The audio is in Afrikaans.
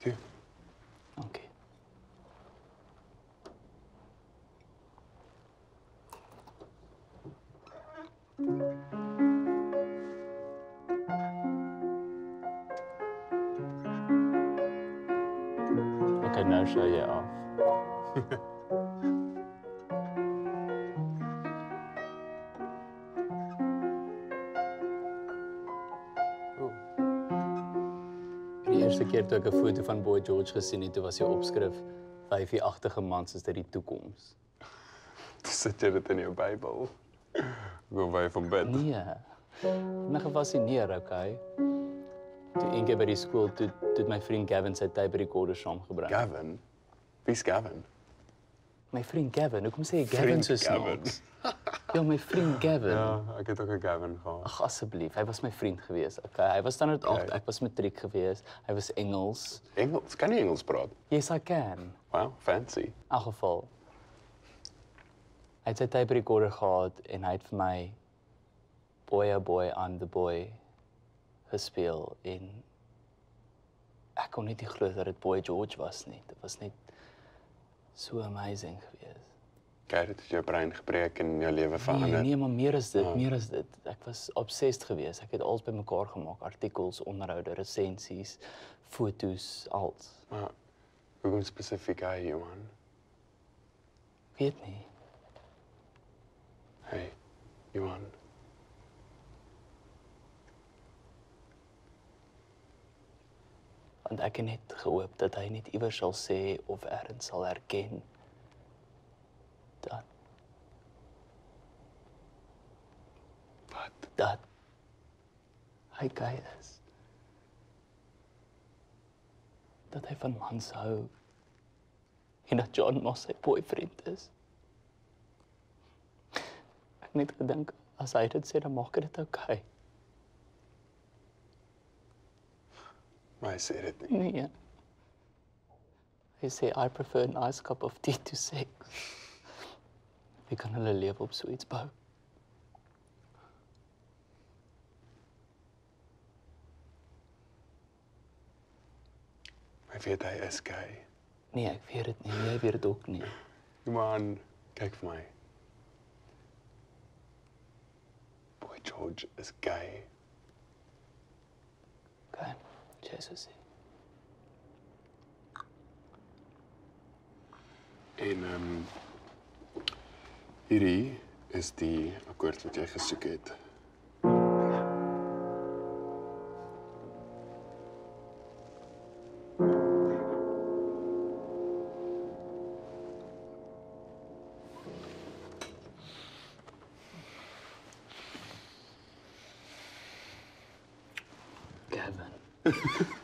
Toe. Dankie. Okay, nou sou jy af. Die eerste keer toe ek 'n foto van Boy George gesien het, toe was die opskrif: "Vyfie-agtige mans is dit die toekoms." Toe sit jy dit in jou Bybel. Go by van bed. Nee. My gefassineer, okay. Toe een keer by die skool, toe het my vriend Gavin sy tape recorder saamgebring. Gavin? Wie's Gavin? My vriend Gavin, hoekom sê jy Gavin so snaaks? Ja, my vriend Gavin. Ja, ek het ook 'n Gavin gehad. Ag asseblief, hy was my vriend gewees. Okay, hy was standaard 8, Okay. ek was matriek gewees. Hy was Engels. Engels? Kan jy Engels praat? Yes, I can. Wow, fancy. In elk geval. Hy het sy tape recorder gehad en hy het vir my Boy, oh boy, I'm the boy gespeel en ek kon net nie glo dat dit Boy George was nie. Dit was net so amazing geweest. Kyk, dit het jou brein gebreek en jou lewe Nee, verander. nee, maar meer as dit, meer as dit. Ek was obsessed geweest. Ek het alles bymekaar gemaak, artikels, onderhoude, resensies, foto's, alles. Maar hoekom spesifiek hy, Johan? Weet nie. Hey, Johan. Want ek het net gehoop dat hy net iewers sal sê of ergens sal herken dat hy gay is. Dat hy van mans hou. En dat John Moss sy boyfriend is. Ek het net gedink, as hy dit sê, dan maak dit okay. Maar hy sê dit nie. Nee. Hy sê, I prefer a nice cup of tea to sex. Wie kan hulle lewe op so iets bou? Hy weet hy is gay. Nee, ek weet dit nie. Jy weet dit ook nie. Johan, kyk vir my. Boy George is gay. Okay, Jesus. En hierdie is die akkoord wat jy gesoek het. Gavin.